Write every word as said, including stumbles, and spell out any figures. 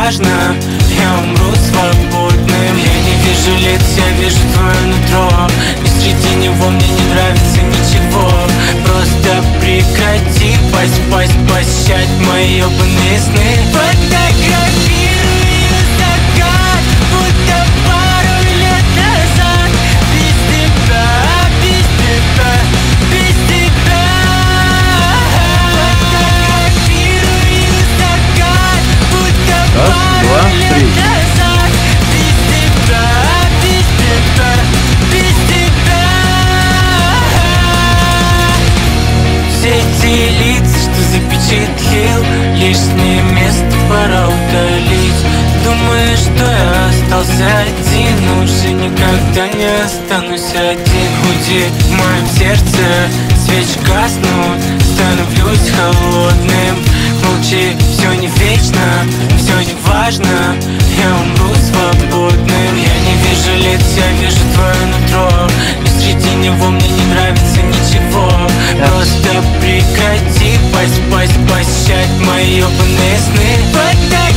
важно, я умру свободным. Я не вижу лиц, я вижу твое нутро, и среди него мне не нравится ничего. Просто прекрати пасть, пасть, пощать мои ебаные сны. Фотографирую закат, будто пару лет назад. Без тебя, без тебя, без тебя. Фотографирую закат, будто пару лет назад. Без тебя, без тебя, без тебя. Все эти лица, что запечатлел, лишнее место пора удалить. Думаю, что я остался один, но уже никогда не останусь один. Гудит в моем сердце, свечи гаснут, становлюсь холодным. Молчи, все не вечно, все не важно, я умру свободным. Я не вижу лиц, я вижу твое нутро, и среди него мне не нравится ничего. Просто прекрати пасть, пасть, пощать мои ебаные сны.